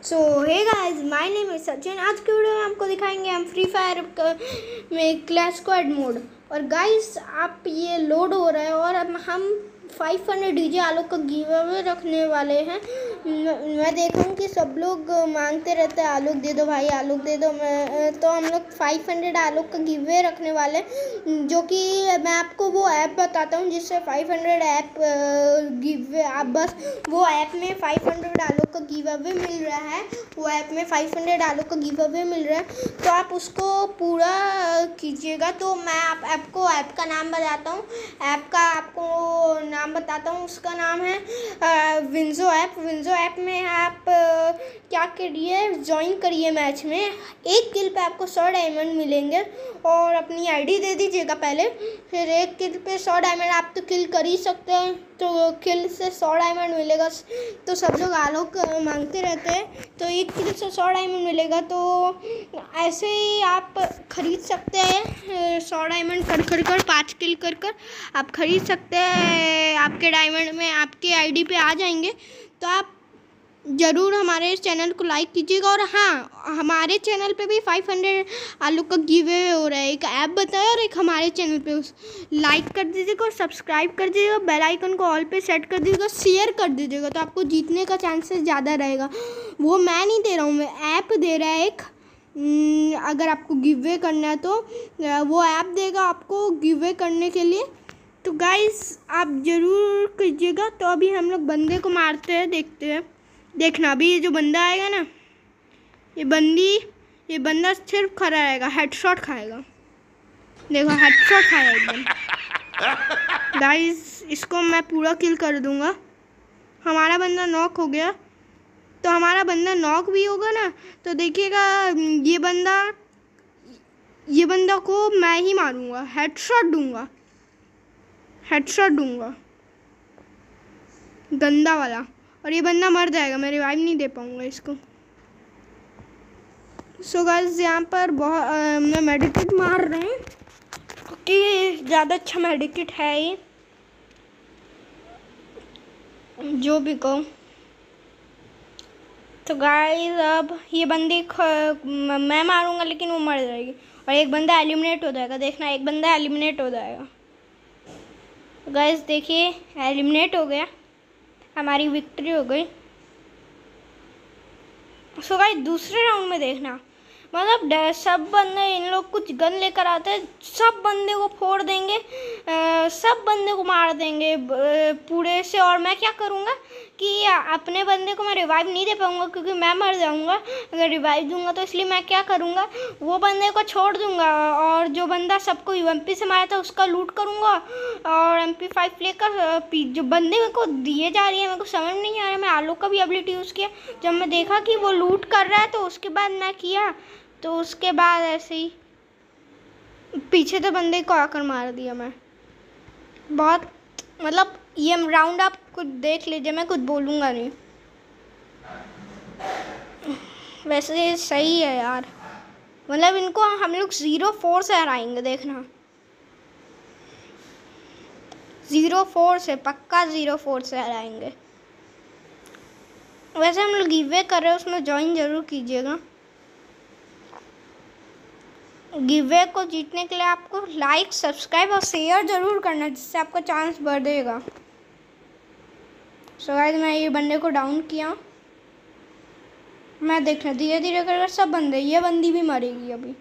So hey guys, my name is Sachin. आज की video में आपको दिखाएंगे हम फ्री फायर में क्लैश स्क्वाड मोड। और गाइस आप ये लोड हो रहा है और हम 500 डीजे आलोक का गिव अवे रखने वाले हैं। मैं देखा हूँ कि सब लोग मांगते रहते हैं आलोक दे दो भाई, आलोक दे दो। तो हम लोग 500 आलोक का गिव अवे रखने वाले हैं, जो कि मैं आपको वो ऐप बताता हूँ जिससे 500 ऐप गिव, आप बस वो ऐप में 500 आलोक का गिव अवे मिल रहा है। वो ऐप में 500 आलोक का गिव अवे मिल रहा है, तो आप उसको पूरा कीजिएगा। तो मैं आपको ऐप का नाम बताता हूँ, ऐप का आपको नाम बताता हूँ। उसका नाम है विंजो ऐप। विंजो ऐप में आप क्या करिए, ज्वाइन करिए मैच में। एक किल पे आपको 100 डायमंड मिलेंगे और अपनी आईडी दे दीजिएगा पहले। फिर एक किल पे 100 डायमंड, आप तो किल कर ही सकते हैं, तो किल से 100 डायमंड मिलेगा। तो सब लोग आलोक मांगते रहते हैं, तो एक किल से 100 डायमंड मिलेगा। तो ऐसे ही आप खरीद सकते हैं 100 डायमंड कर 5 किल कर आप खरीद सकते हैं। आपके डायमंड में आपके आईडी पे आ जाएंगे। तो आप ज़रूर हमारे चैनल को लाइक कीजिएगा। और हाँ, हमारे चैनल पे भी 500 आलोक का गिव अवे हो रहा है। एक ऐप बताया और एक हमारे चैनल पे, उस लाइक कर दीजिएगा और सब्सक्राइब कर दीजिएगा, बेल आइकन को ऑल पे सेट कर दीजिएगा, शेयर कर दीजिएगा, तो आपको जीतने का चांसेस ज़्यादा रहेगा। वो मैं नहीं दे रहा हूँ, मैं ऐप दे रहा है एक। अगर आपको गिव अवे करना है तो वो ऐप देगा आपको गिव अवे करने के लिए। तो गाइस आप ज़रूर कीजिएगा। तो अभी हम लोग बंदे को मारते हैं, देखते हैं। देखना, अभी ये जो बंदा आएगा ना, ये बंदा सिर्फ खड़ा रहेगा, हेडशॉट खाएगा। देखो, हेडशॉट खाएगा एकदम। गाइस इसको मैं पूरा किल कर दूंगा। हमारा बंदा नॉक हो गया। तो हमारा बंदा नॉक भी होगा ना, तो देखिएगा ये बंदा को मैं ही मारूंगा, हेडशॉट दूंगा गंदा वाला। और ये बंदा मर जाएगा, मैं रिवाइव नहीं दे पाऊंगा इसको। सो गाइस यहाँ पर मैं मेडिकेट मार रहे हैं, क्योंकि ज़्यादा अच्छा मेडिकेट है ये, जो भी कहो। तो गाइस अब ये बंदी मैं मारूंगा, लेकिन वो मर जाएगी और एक बंदा एलिमिनेट हो जाएगा। देखना, एक बंदा एलिमिनेट हो जाएगा। तो गाइस देखिए, एलिमिनेट हो गया, हमारी विक्ट्री हो गई। सो गाइस दूसरे राउंड में देखना, मतलब सब बंदे, इन लोग कुछ गन लेकर आते हैं, सब बंदे को फोड़ देंगे, सब बंदे को मार देंगे पूरे से। और मैं क्या करूँगा कि अपने बंदे को मैं रिवाइव नहीं दे पाऊँगा, क्योंकि मैं मर जाऊँगा अगर रिवाइव दूंगा। तो इसलिए मैं क्या करूँगा, वो बंदे को छोड़ दूँगा और जो बंदा सबको यूएमपी से मारा था उसका लूट करूँगा। और MP5 लेकर जो बंदे मेरे को दिए जा रही है, मेरे को समझ नहीं आ रहा है। मैं आलोक का भी एबिलिटी यूज़ किया, जब मैं देखा कि वो लूट कर रहा है तो उसके बाद मैं किया। तो उसके बाद ऐसे ही पीछे तो बंदे को आकर मार दिया मैं। बहुत, मतलब ये राउंड आप कुछ देख लीजिए, मैं कुछ बोलूँगा नहीं। वैसे सही है यार, मतलब इनको हम लोग 0-4 से हराएंगे। देखना, 0-4 से, पक्का 0-4 से हराएंगे। वैसे हम लोग गिव अवे कर रहे हैं, उसमें ज्वाइन जरूर कीजिएगा। गिव अवे को जीतने के लिए आपको लाइक, सब्सक्राइब और शेयर जरूर करना, जिससे आपका चांस बढ़ेगा। सो गाइस मैं ये बंदे को डाउन किया। मैं देखना धीरे धीरे कर सब बंदे, ये बंदी भी मरेगी अभी।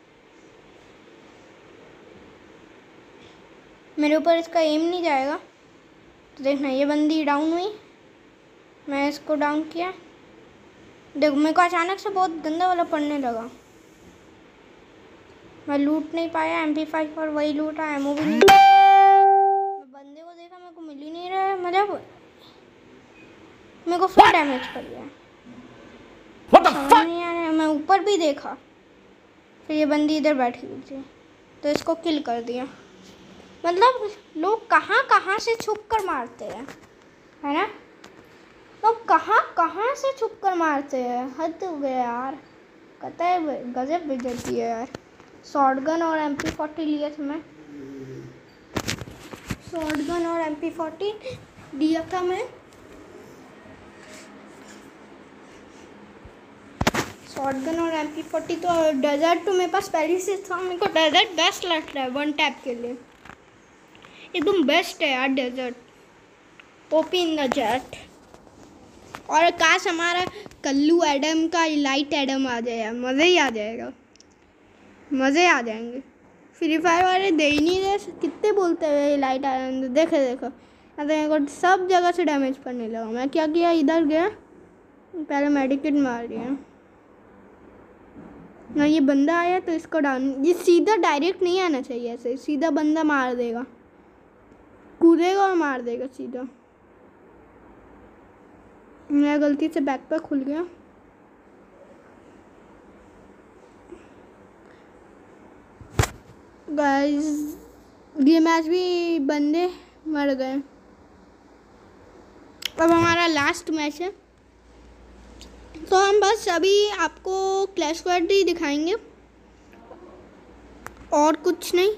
मेरे ऊपर इसका एम नहीं जाएगा। तो देखना, ये बंदी डाउन हुई, मैं इसको डाउन किया। देखो, मेरे को अचानक से बहुत गंदा वाला पड़ने लगा। मैं लूट नहीं पाया MP5 पर, वही लूटा, एमओ भी नहीं। मैं बंदे को देखा, मेरे को मिल ही नहीं रहा है, मतलब मेरे को फुल डैमेज पड़ गया। समझ नहीं आ रहा है। मैं ऊपर भी देखा, फिर ये बंदी इधर बैठी हुई थी, तो इसको किल कर दिया। मतलब लोग कहाँ कहाँ से छुप कर मारते हैं, है ना? लोग कहाँ कहाँ से छुप कर मारते हैं, हद हो गया यार। कतई गजब बेइज्जती है यार। शॉटगन और MP40 लिया था मैं, शॉटगन और MP40 लिया था मैं। शॉटगन और MP40 तो डेजर्ट तो मेरे पास पहले से था। मेरे को डेजर्ट बेस्ट लगता है वन टैप के लिए, एकदम बेस्ट है यार desert. OP in the jet. और काश हमारा कल्लू एडम का लाइट एडम आ जाए यार, मज़े ही आ जाएगा, मज़े आ जाएंगे। फ्री फायर वाले दे ही नहीं रहे, कितने बोलते हुए लाइट एडम। देखो देखो मेरे को सब जगह से डैमेज पड़ने लगा। मैं क्या किया, इधर गया, पहले मेडिकेट मार दिया ना। ये बंदा आया तो इसको डाउन, ये सीधा डायरेक्ट नहीं आना चाहिए, ऐसे सीधा बंदा मार देगा, कूदेगा और मार देगा सीधा। मेरा गलती से बैकपैक खुल गया। गाइस ये मैच भी बंदे मर गए। अब हमारा लास्ट मैच है, तो हम बस अभी आपको क्लैश स्क्वाड ही दिखाएंगे और कुछ नहीं।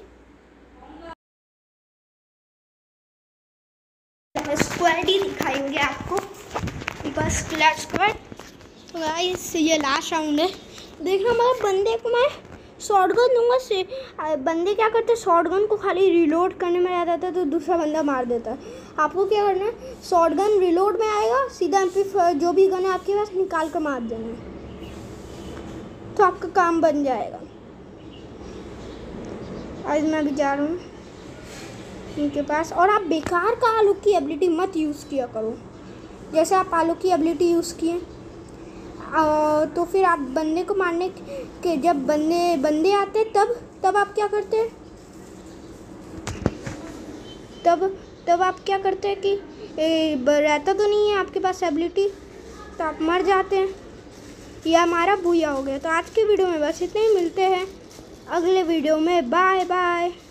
स्क्वाड ही दिखाएंगे आपको, बस क्लैश स्क्वाड। तो गाइस ये लास्ट राउंड है। देखना मतलब बंदे को मैं शॉटगन दूंगा से, बंदे क्या करते हैं शॉटगन को खाली रिलोड करने में आ जाता है तो दूसरा बंदा मार देता है। आपको क्या करना है, शॉटगन रिलोड में आएगा, सीधा MP जो भी गन है आपके पास निकाल कर मार देना है, तो आपका काम बन जाएगा। आज मैं भी जा रहा हूँ इनके पास। और आप बेकार का आलू की एबिलिटी मत यूज़ किया करो। जैसे आप आलू की एबिलिटी यूज़ किए तो फिर आप बंदे को मारने के जब बंदे आते तब आप क्या करते हैं, तब आप क्या करते हैं कि रहता तो नहीं है आपके पास एबिलिटी, तो आप मर जाते हैं। ये हमारा भूया हो गया। तो आज की वीडियो में बस इतने ही, मिलते हैं अगले वीडियो में। Bye bye.